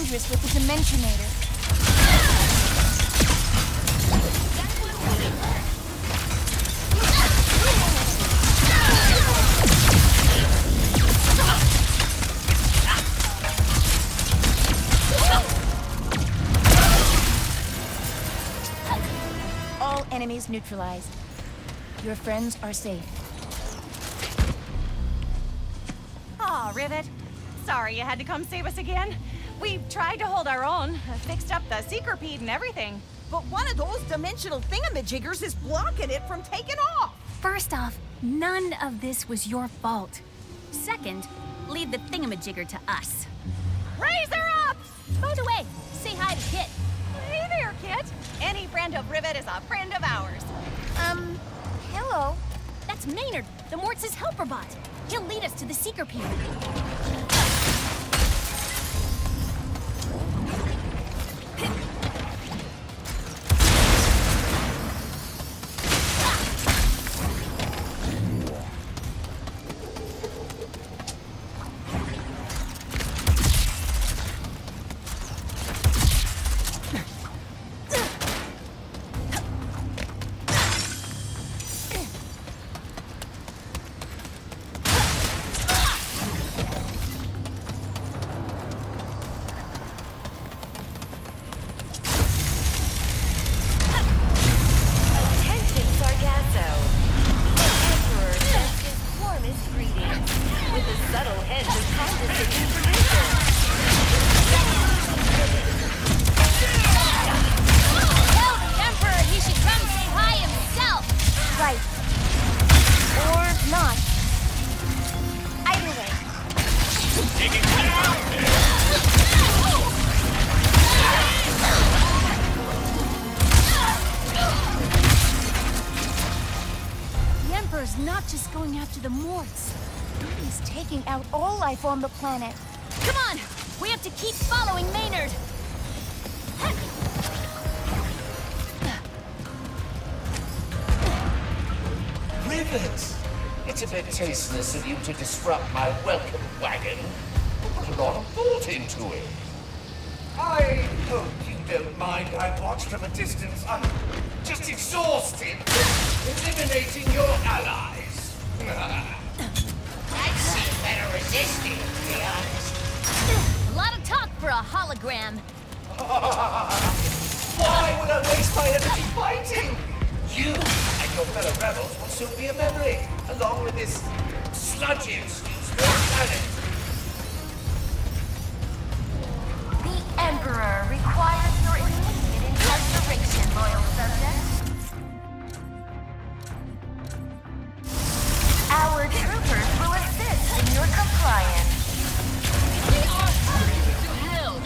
dangerous with the Dimensionator. All enemies neutralized. Your friends are safe. Aw, Rivet. Sorry you had to come save us again. We tried to hold our own, fixed up the Seekerpede and everything. But one of those dimensional thingamajiggers is blocking it from taking off! First off, none of this was your fault. Second, leave the thingamajigger to us. Raise her up! By the way, say hi to Kit. Hey there, Kit. Any friend of Rivet is a friend of ours. Hello. That's Maynard, the Morts' helper bot. He'll lead us to the Seekerpede. Not just going after the Morts. He's taking out all life on the planet. Come on! We have to keep following Maynard! Rivet! It's a bit tasteless of you to disrupt my welcome wagon. I put a lot of thought into it. I hope you don't mind I watch from a distance. I'm just exhausted. Eliminating your allies. I'd see better resisting, to be honest. A lot of talk for a hologram. Why would I waste my energy fighting? You and your fellow rebels will soon be a memory, along with this sludgy excuse for our planet. The Emperor requires your immediate incarceration, loyal subject. Our troopers will assist in your compliance. We are hurrying to hell!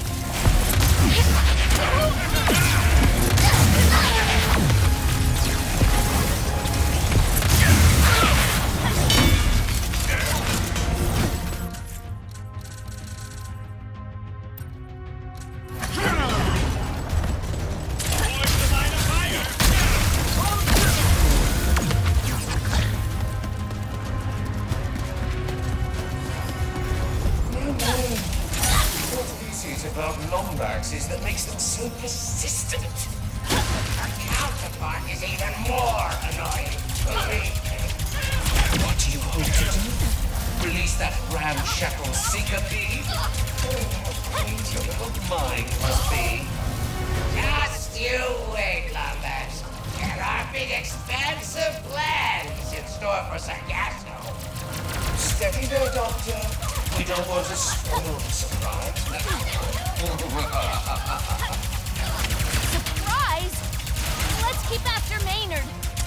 About Lombax is that makes them so persistent. Our counterpart is even more annoying, believe me. What do you hope to do? Release that ramshackle Seekerpede? Your little mind must be. Just you wait, Lombax. There are big, expensive plans in store for Sargasso. Steady there, Doctor. We don't want to spoil the surprise. Surprise? Let's keep after Maynard.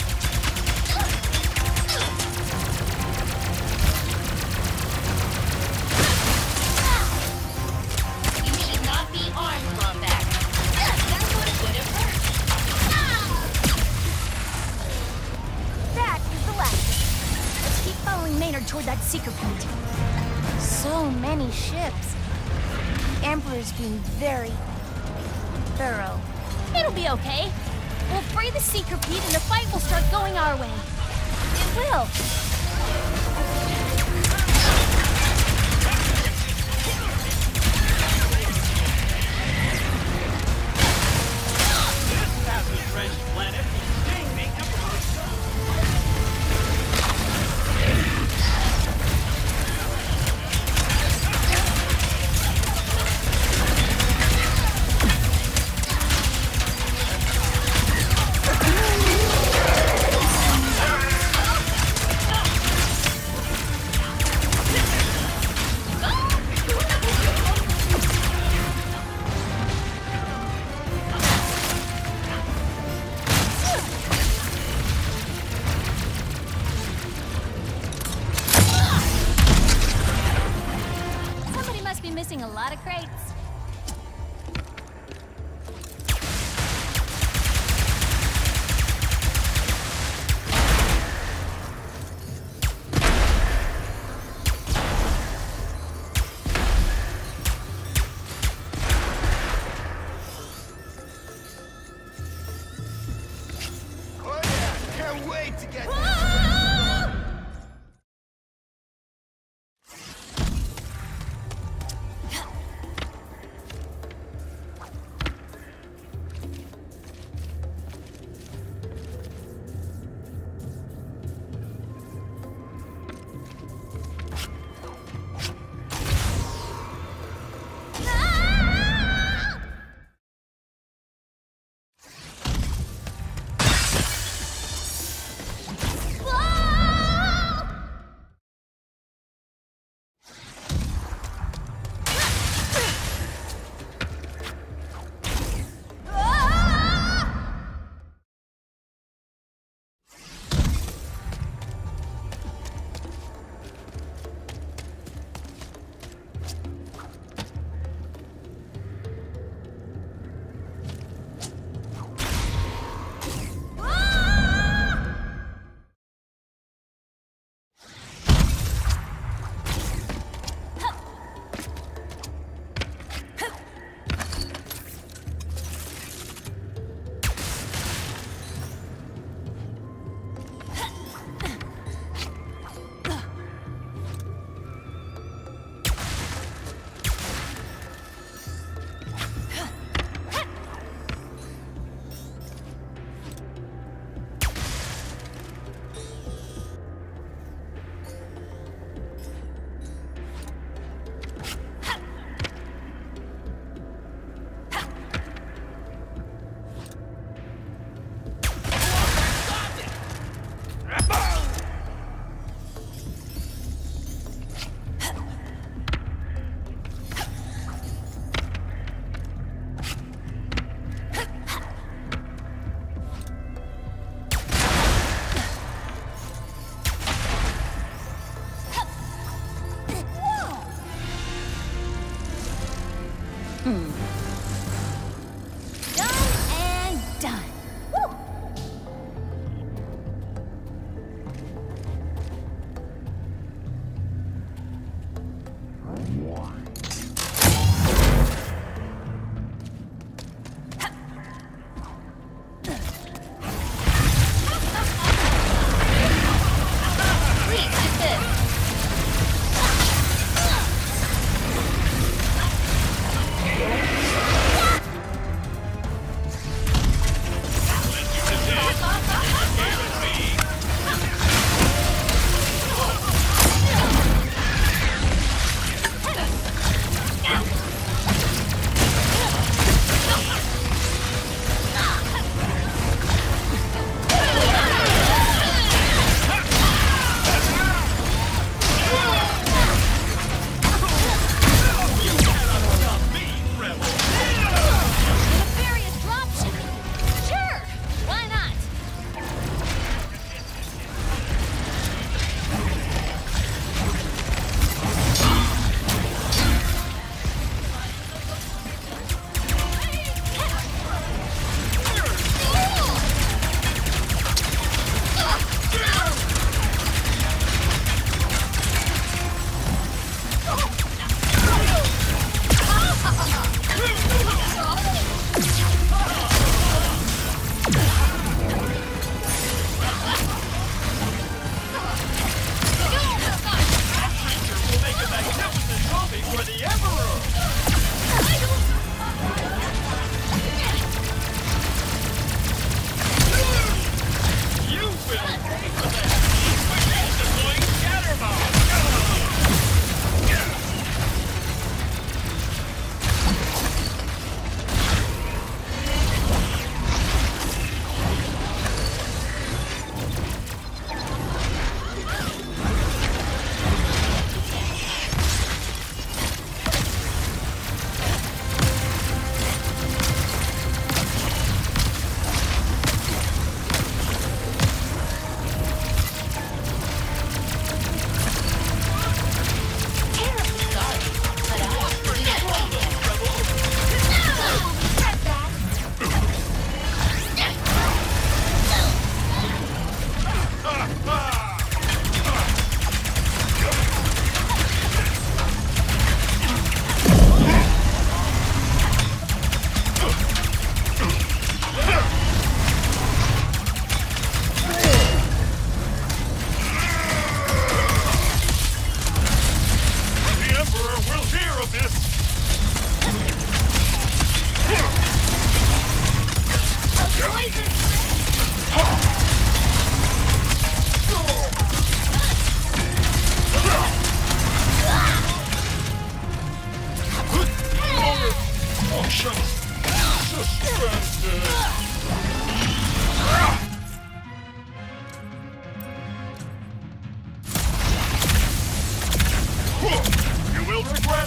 You should not be armed, Lombax. That would have hurt. That is the last. Let's keep following Maynard toward that Seekerpede. So many ships. The Emperor's being very thorough. It'll be okay. We'll free the Seekerpede and the fight will start going our way. It will. lot of crates. Oh yeah, can't wait to get... Done and done.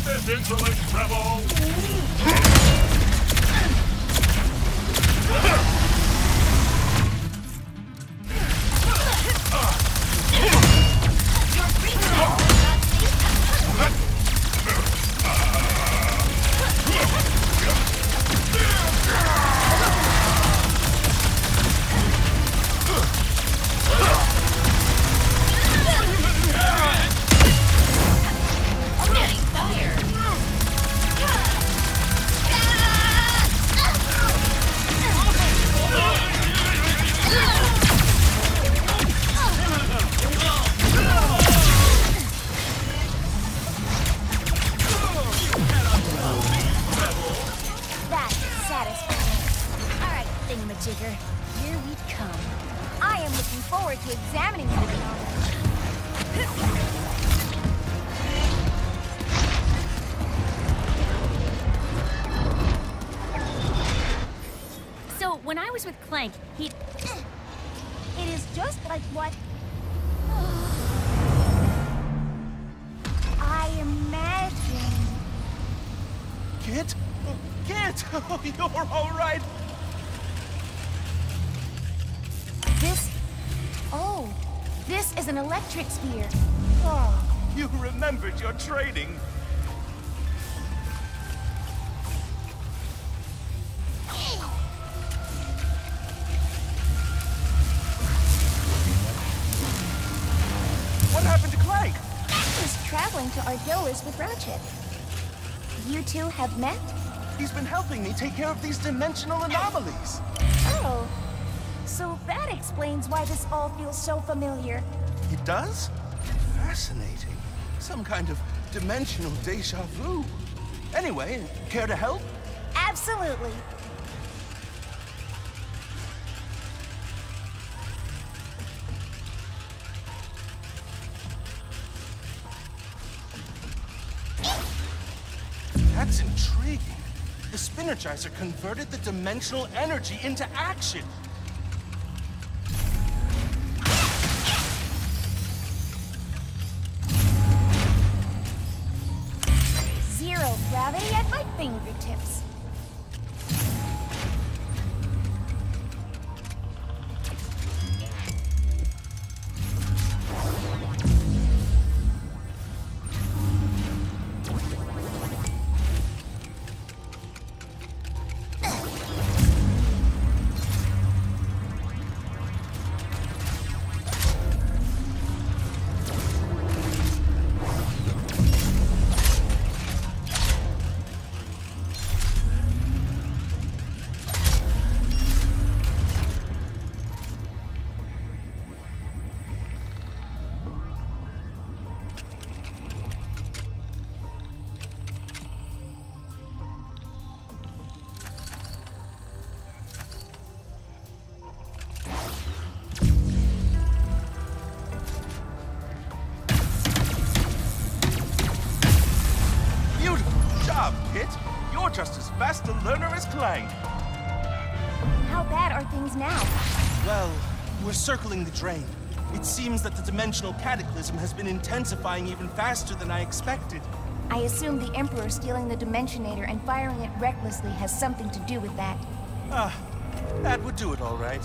this insolent rebel! That's satisfying. All right, thingamajigger, here we come. I am looking forward to examining you, Leon. So, when I was with Clank, he... It is just like what I imagined. Kit? Kit! Oh, you're all right. This is an electric sphere. Oh, you remembered your training. What happened to Clank? He's traveling to Argolis with Ratchet. You two have met? He's been helping me take care of these dimensional anomalies. Oh. So that explains why this all feels so familiar. It does? Fascinating. Some kind of dimensional déjà vu. Anyway, care to help? Absolutely. That's intriguing. The Spinergizer converted the dimensional energy into action. Zero gravity at my fingertips. Kit, you're just as fast a learner as Clank. How bad are things now? Well, we're circling the drain. It seems that the dimensional cataclysm has been intensifying even faster than I expected. I assume the Emperor stealing the Dimensionator and firing it recklessly has something to do with that. Ah, that would do it all right.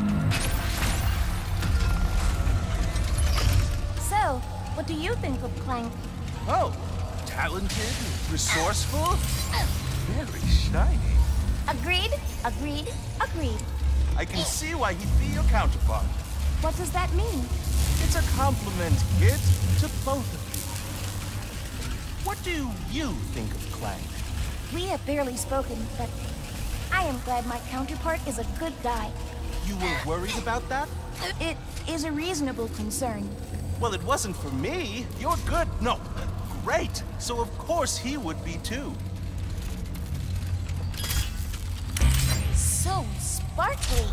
So, what do you think of Clank? Oh, talented, resourceful, very shiny. Agreed, agreed, agreed. I can see why he'd be your counterpart. What does that mean? It's a compliment, Kit, to both of you. What do you think of Clank? We have barely spoken, but I am glad my counterpart is a good guy. You were worried about that? It is a reasonable concern. Well, it wasn't for me. You're good. No, great. So of course he would be too. So sparkly.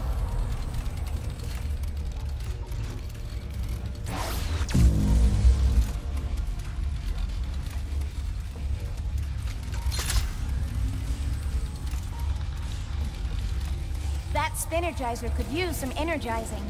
That Spinergizer could use some energizing.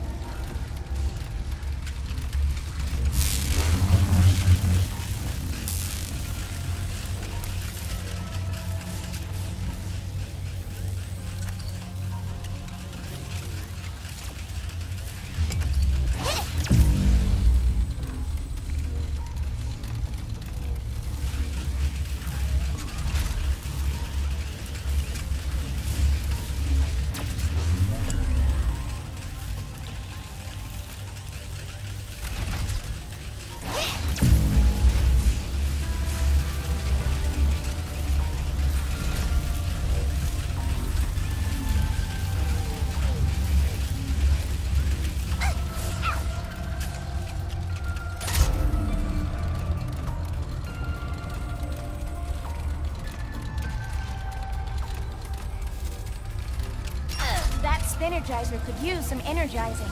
Spinergizer could use some energizing.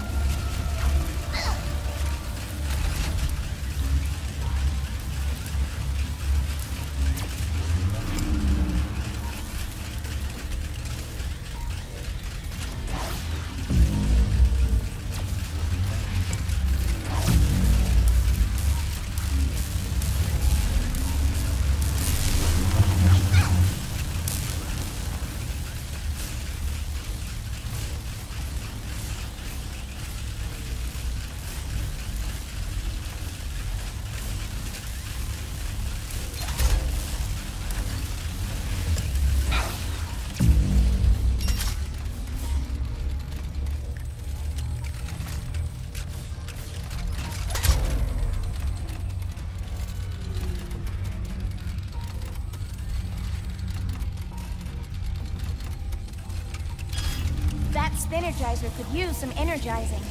That Spinergizer could use some energizing.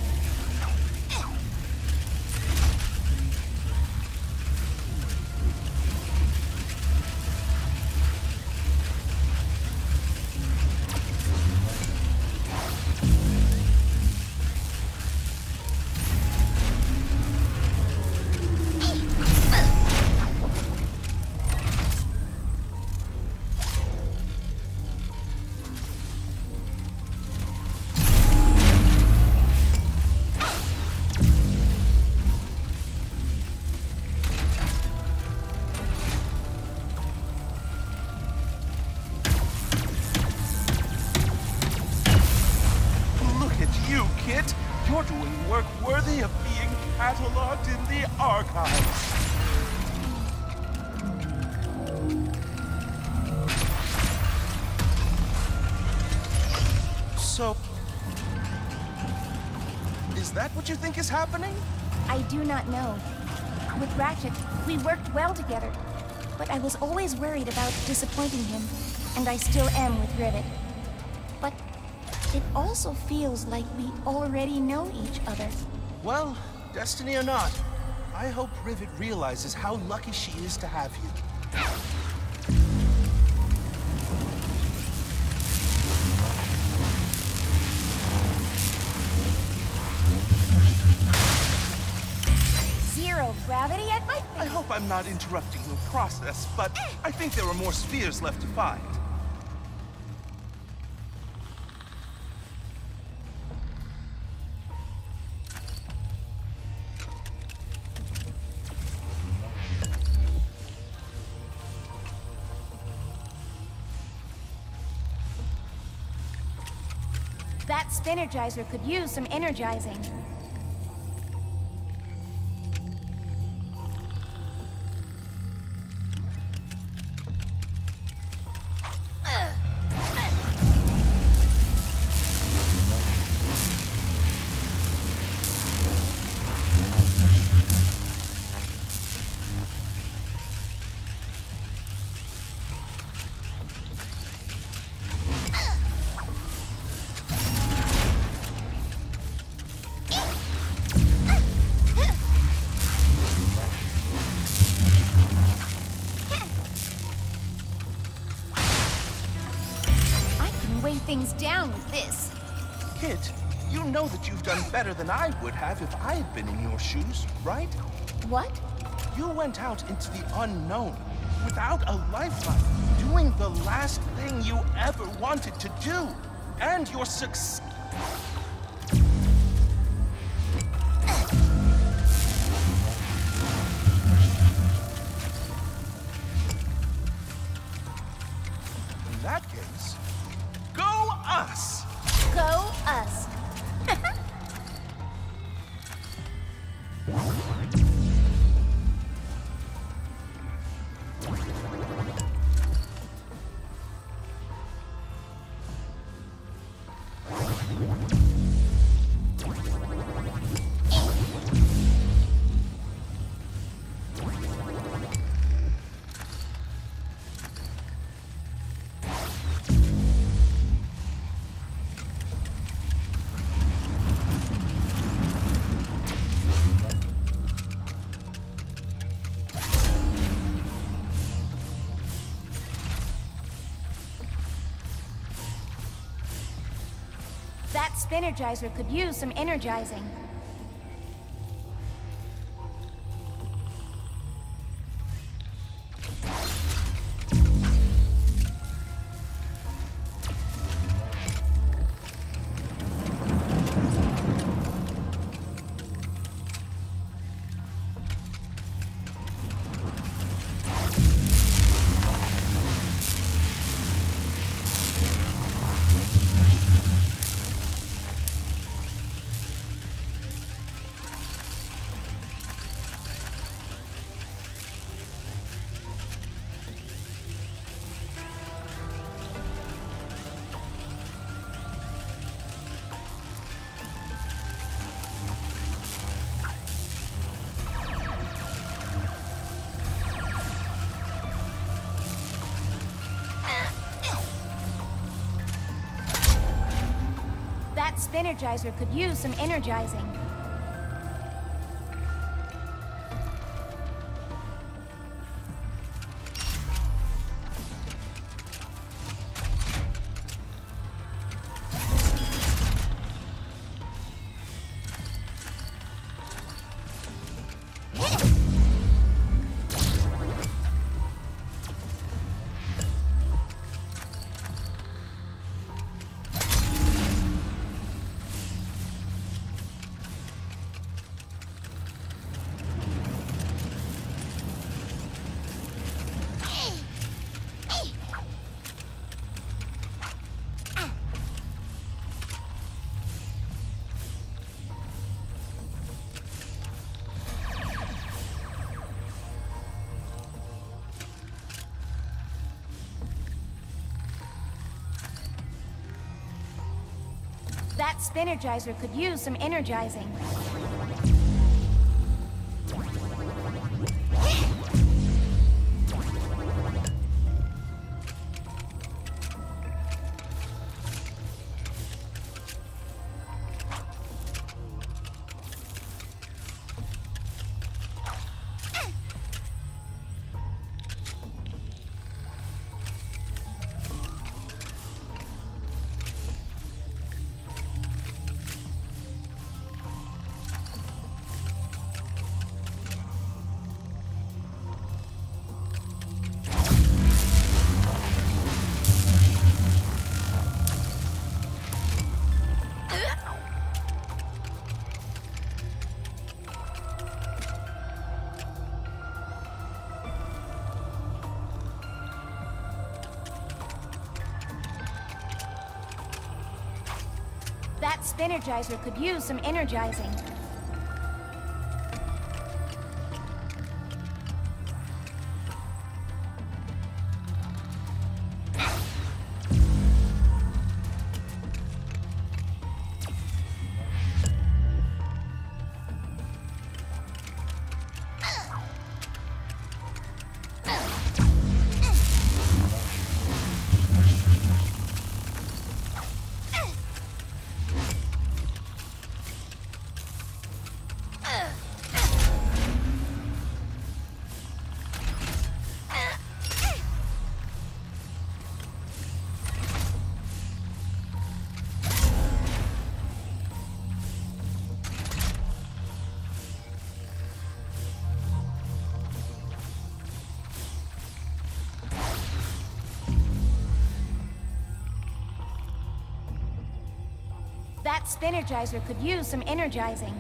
You're doing work worthy of being cataloged in the archives. So, is that what you think is happening? I do not know. With Ratchet, we worked well together, but I was always worried about disappointing him, and I still am with Rivet. But it also feels like we already know each other. Well, destiny or not, I hope Rivet realizes how lucky she is to have you. Zero gravity at my face. I hope I'm not interrupting your process, but I think there are more spheres left to find. That Spinergizer could use some energizing. Things down with this. Kid, you know that you've done better than I would have if I had been in your shoes, right? What? You went out into the unknown without a lifeline, doing the last thing you ever wanted to do. And your success. In that case, go us! Go us. Spinergizer could use some energizing. That Spinergizer could use some energizing. That Spinergizer could use some energizing. That Spinergizer could use some energizing. That Spinergizer could use some energizing.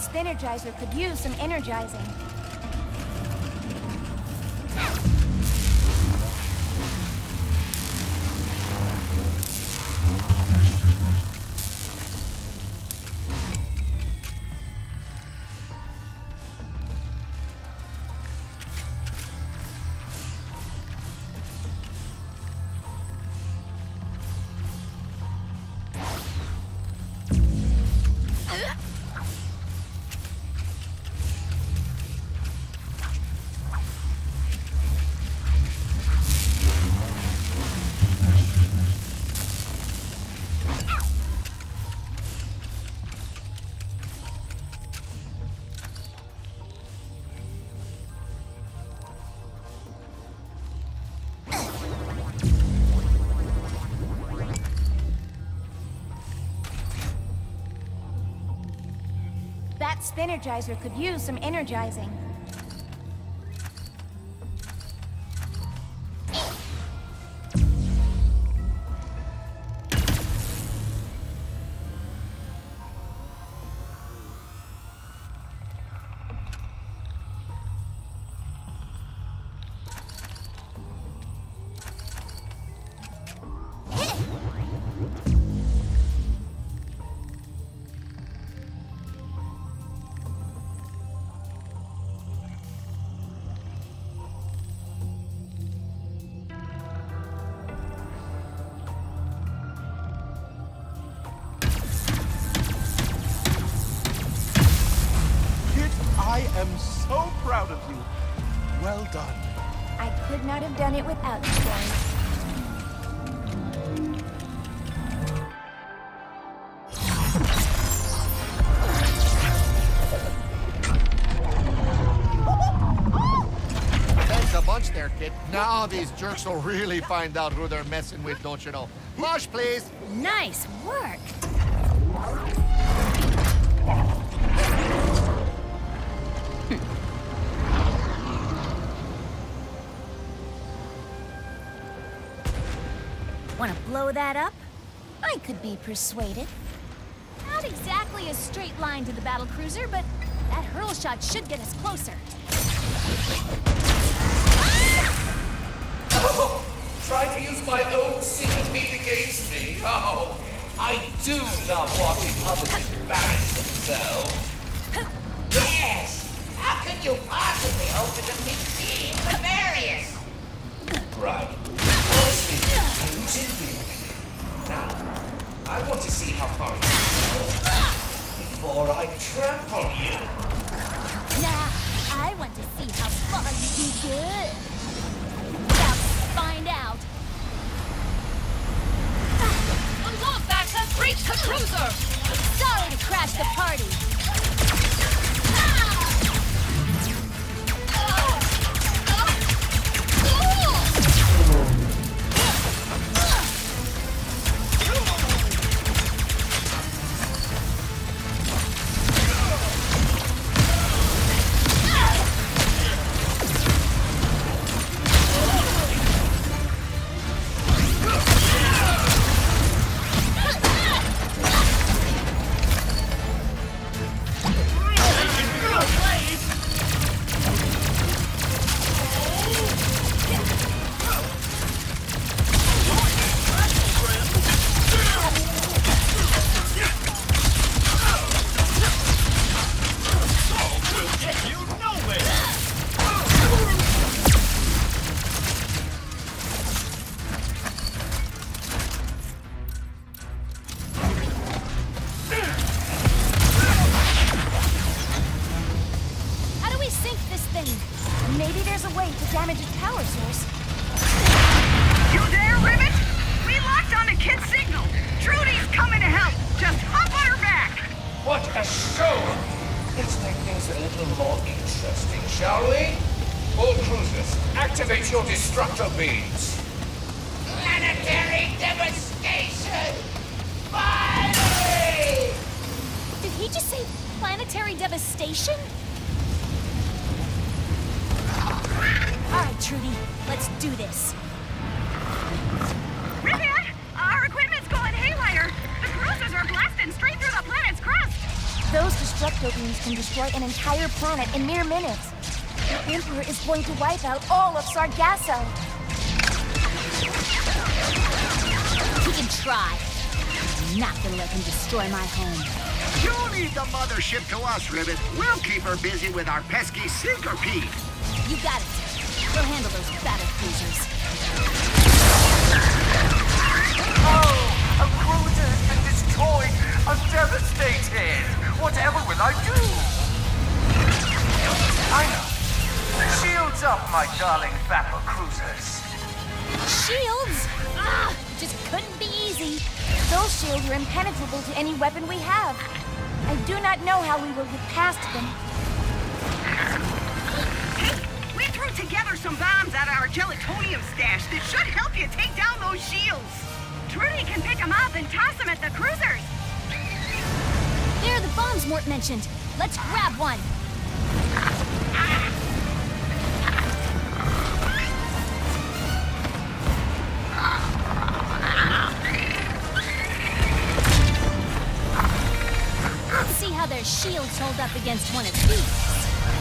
Spinergizer could use some energizing. That Spinergizer could use some energizing. I am so proud of you. Well done. I could not have done it without you guys. Thanks a bunch there, kid. Now these jerks will really find out who they're messing with, don't you know? Mush, please. Nice work. Want to blow that up? I could be persuaded. Not exactly a straight line to the battle cruiser, but that hurl shot should get us closer. Oh, trying to use my own sympathy against me. Oh, I do love watching others embarrass themselves. Yes! How could you possibly hope to defeat Team Nefarious? Right. Honestly, who's in here? Now, I want to see how far you can go before I trample you. Nah, I want to see how far you can go. About to find out. Unlock access, reach the cruiser! Sorry to crash the party. Maybe there's a way to damage its power source. You there, Rivet? We locked onto Kid's signal. Trudy's coming to help. Just hop on her back. What a show! Let's make things a little more interesting, shall we? All cruisers, activate your destructor beams. Planetary devastation! Finally! Did he just say planetary devastation? All right, Trudy, let's do this. Rivet, our equipment's going haywire. The cruisers are blasting straight through the planet's crust. Those destructo beams can destroy an entire planet in mere minutes. The Emperor is going to wipe out all of Sargasso. He can try. I'm not gonna let him destroy my home. You leave the mothership to us, Rivet. We'll keep her busy with our pesky Syncropede. You got it. We'll handle those battle cruisers. Oh, a cruiser's been destroyed. I'm devastated. Whatever will I do? I know. Shields up, my darling battle cruisers. Shields? Ah, just couldn't be easy. Those shields are impenetrable to any weapon we have. I do not know how we will get past them. Hey, we threw together some bombs out of our gelatonium stash that should help you take down those shields. Trudy can pick them up and toss them at the cruisers. There are the bombs Mort mentioned. Let's grab one. Let's see how their shields hold up against one of these.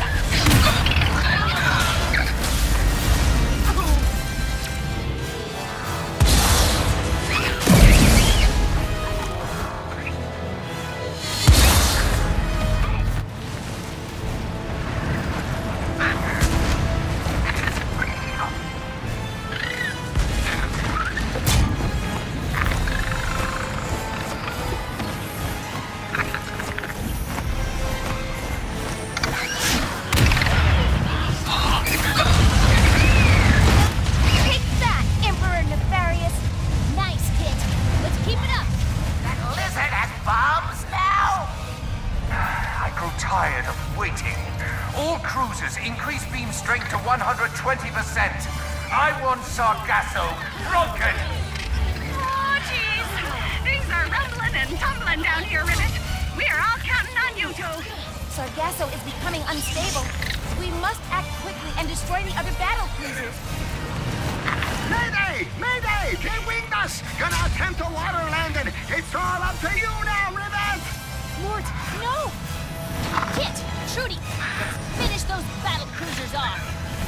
Sargasso broken! Oh, jeez. Things are rumbling and tumbling down here, Rivet. We're all counting on you two. Sargasso is becoming unstable. We must act quickly and destroy the other battle cruisers. Mayday! Mayday! They winged us! Gonna attempt a water landing! It's all up to you now, Rivet! Mort, no! Kit, Trudy, let's finish those battle cruisers off.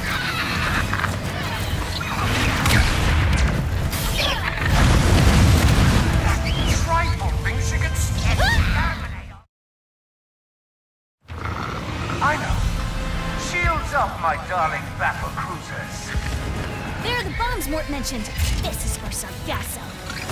Trifle things you can exterminate. I know. Shields up, my darling battle cruisers. There are the bombs Mort mentioned. This is for Sargasso.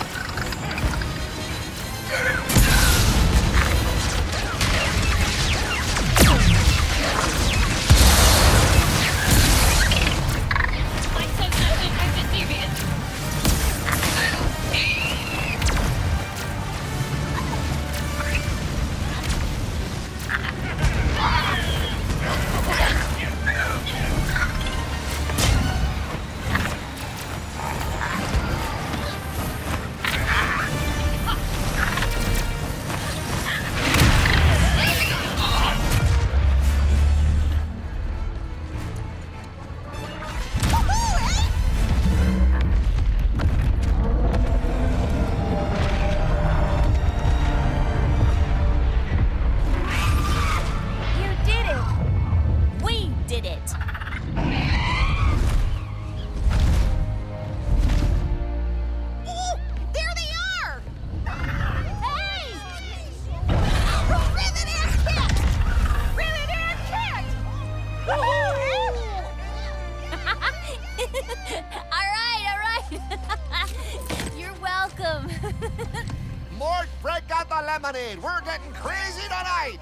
We're getting crazy tonight!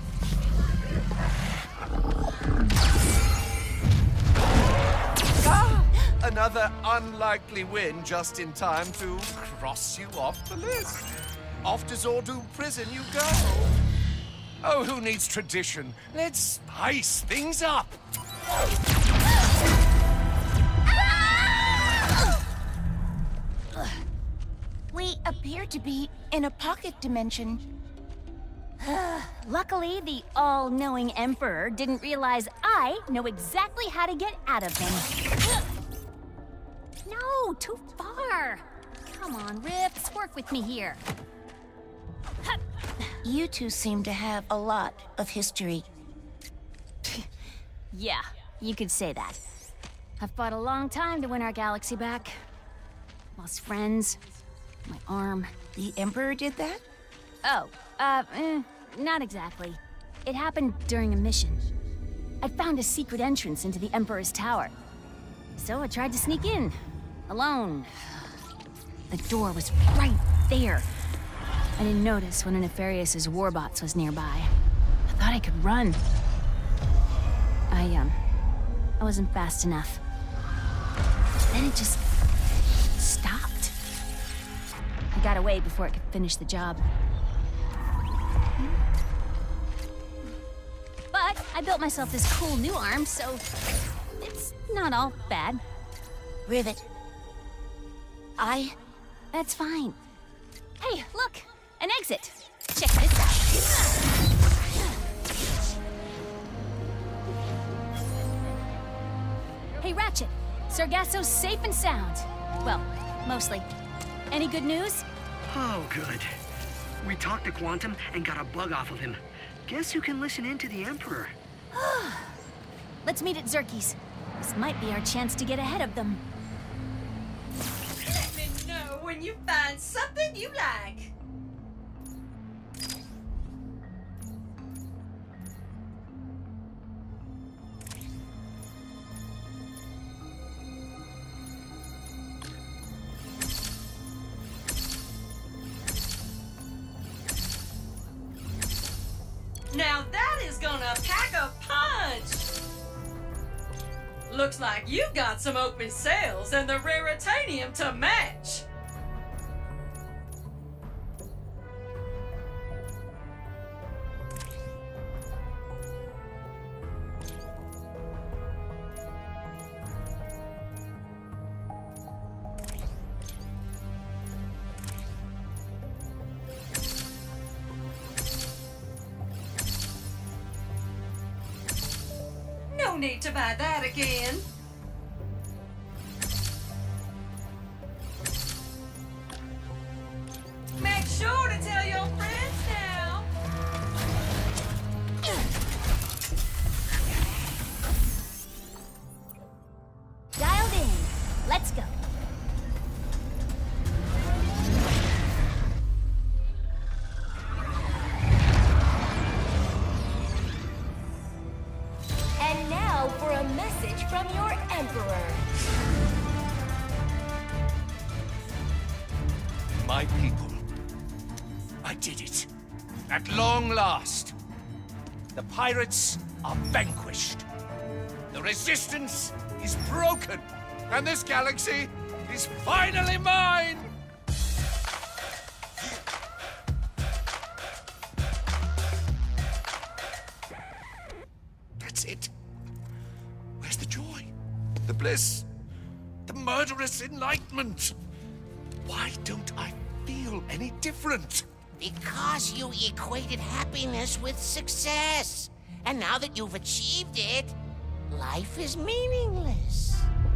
Another unlikely win just in time to cross you off the list. Off to Zordu prison you go. Oh, who needs tradition? Let's spice things up. We appear to be in a pocket dimension. Luckily, the all-knowing Emperor didn't realize I know exactly how to get out of him. No, too far. Come on, Rifts, work with me here. You two seem to have a lot of history. Yeah, you could say that. I've fought a long time to win our galaxy back. Lost friends, my arm. The Emperor did that? Oh, not exactly. It happened during a mission. I'd found a secret entrance into the Emperor's tower. So I tried to sneak in, alone. The door was right there. I didn't notice one of Nefarious' warbots was nearby. I thought I could run. I wasn't fast enough. Then it just stopped. I got away before it could finish the job. But I built myself this cool new arm, so it's not all bad. Rivet. That's fine. Hey, look! An exit! Check this out. Hey, Ratchet. Sargasso's safe and sound. Well, mostly. Any good news? Oh, good. We talked to Quantum and got a bug off of him. Guess who can listen in to the Emperor? Let's meet at Zerky's. This might be our chance to get ahead of them. Let me know when you find something you like. Now that is gonna pack a punch! Looks like you've got some open sales and the raritanium to match. No need to buy that again. Make sure to tell your friends now. Dialed in. Let's go. And now for a message from your Emperor. My people, I did it. At long last. The pirates are vanquished. The resistance is broken. And this galaxy is finally mine! That's it. Where's the joy? The bliss? The murderous enlightenment? Why don't I feel any different? Because you equated happiness with success. And now that you've achieved it, life is meaningless.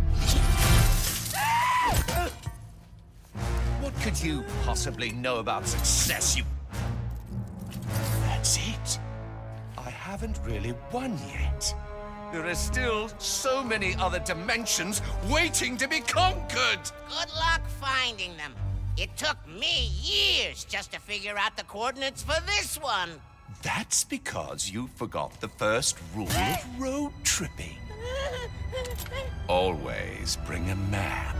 What could you possibly know about success, you... That's it. I haven't really won yet. There are still so many other dimensions waiting to be conquered. Good luck finding them. It took me years just to figure out the coordinates for this one. That's because you forgot the first rule of road tripping. Always bring a map.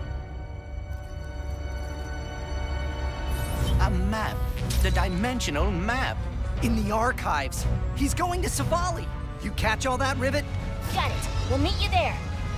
A map. The dimensional map. In the archives. He's going to Savali. You catch all that, Rivet? Got it. We'll meet you there.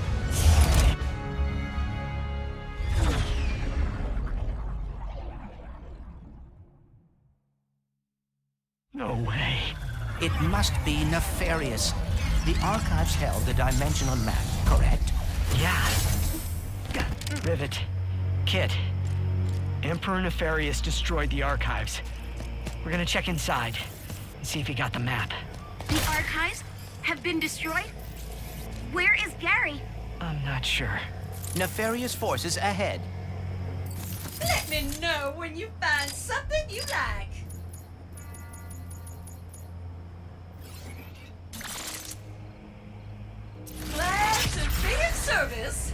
No way. It must be Nefarious. The archives held the dimensional map, correct? Yeah. Rivet. Kit. Emperor Nefarious destroyed the archives. We're gonna check inside and see if he got the map. The archives have been destroyed? Where is Gary? I'm not sure. Nefarious forces ahead. Let me know when you find something you like. service.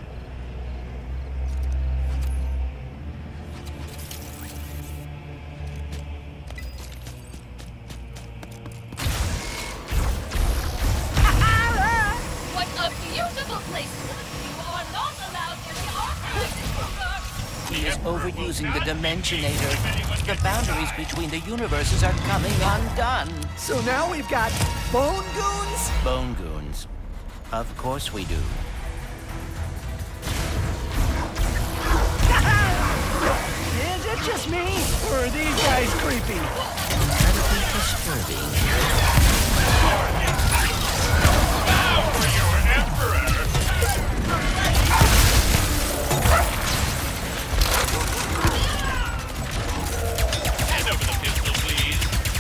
What a beautiful place! You are not allowed in the archives, Kruger! He is overusing the Dimensionator. The boundaries between the universes are coming undone. So now we've got Bone Goons? Bone Goons. Of course we do. Is it just me? Or are these guys creepy? Incredibly disturbing. Hand over the pistol, please.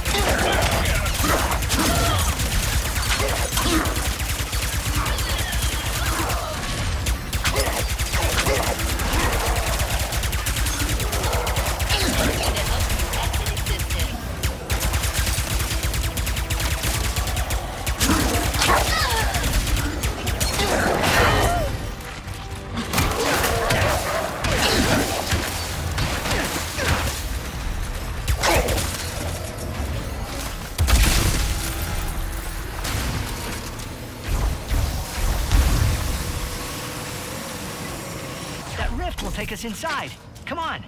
That rift will take us inside. Come on.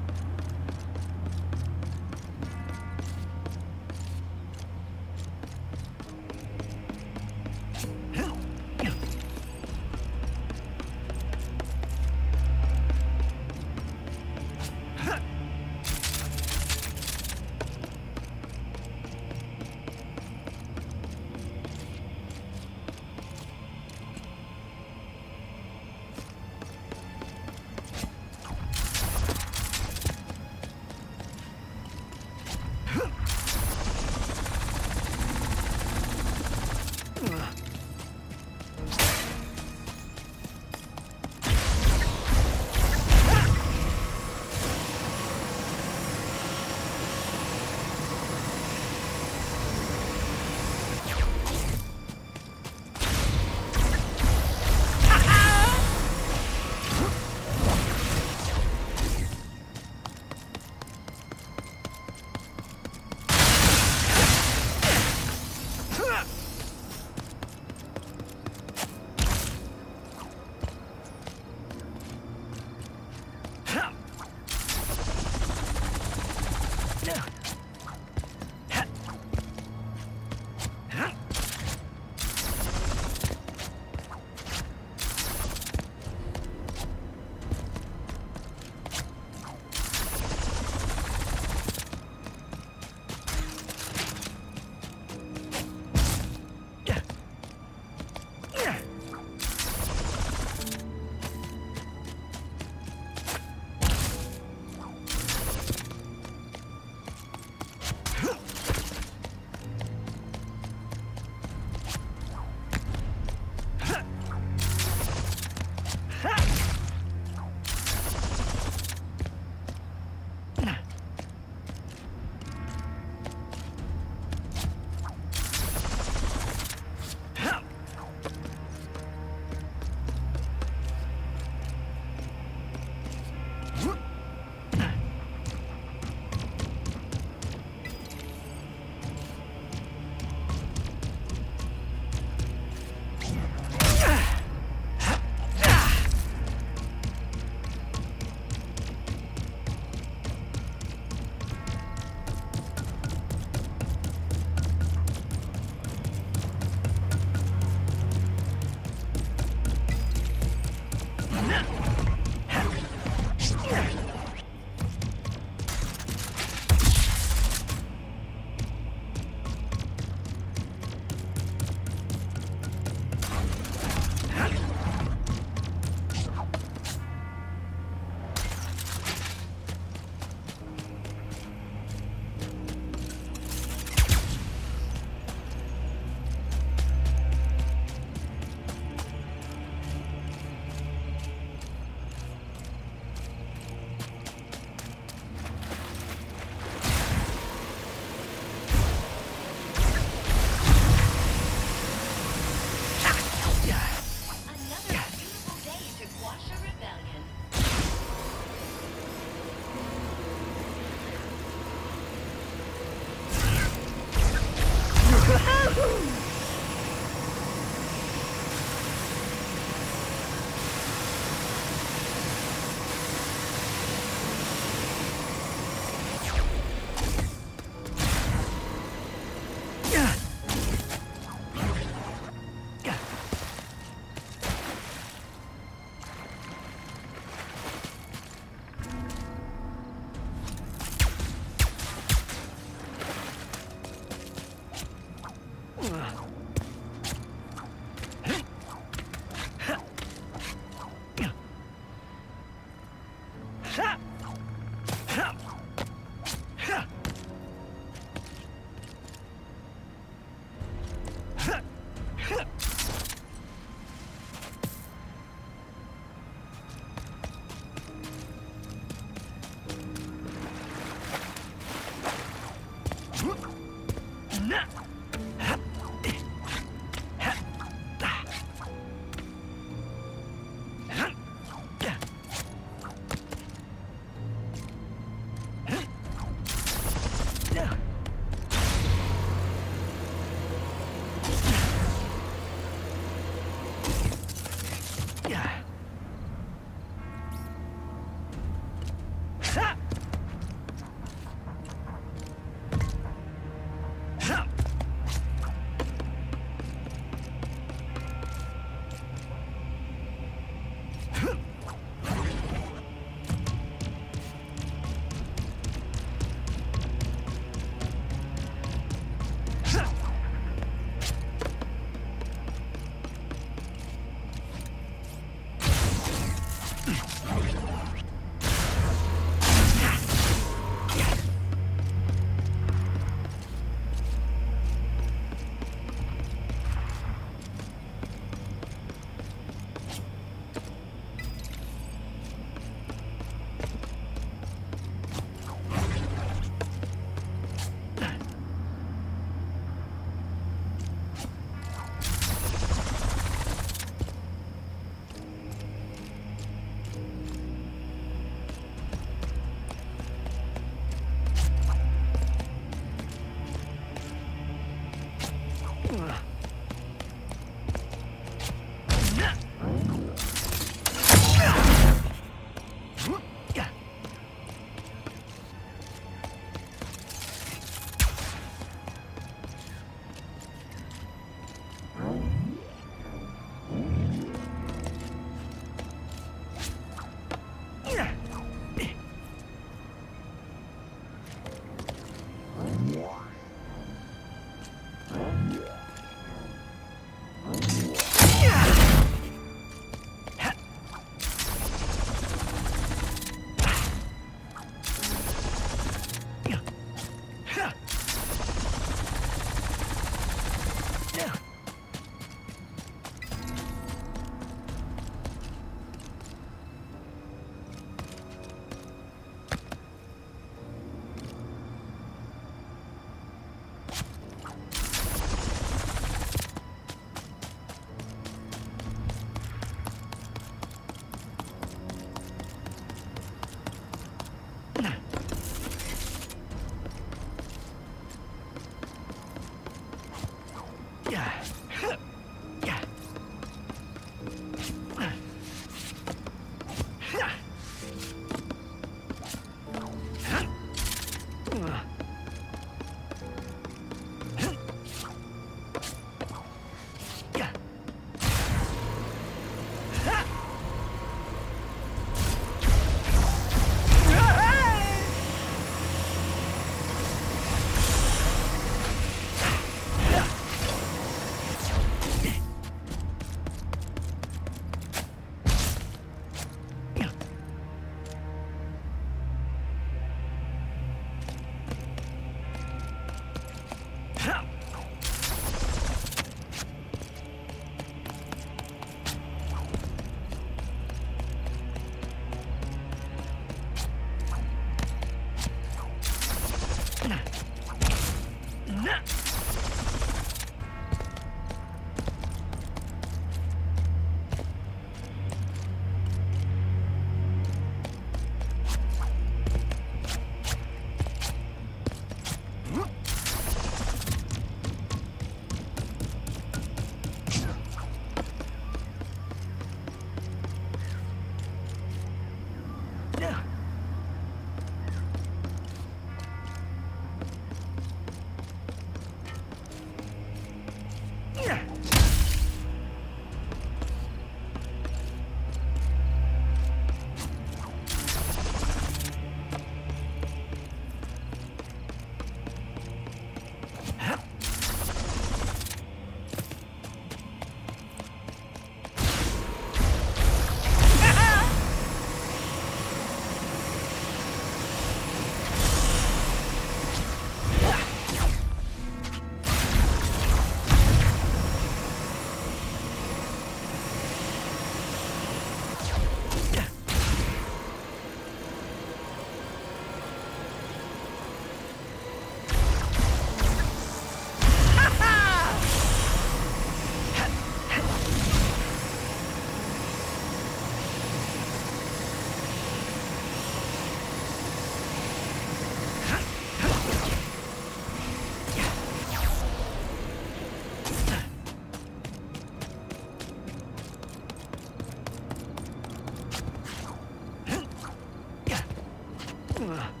Ugh.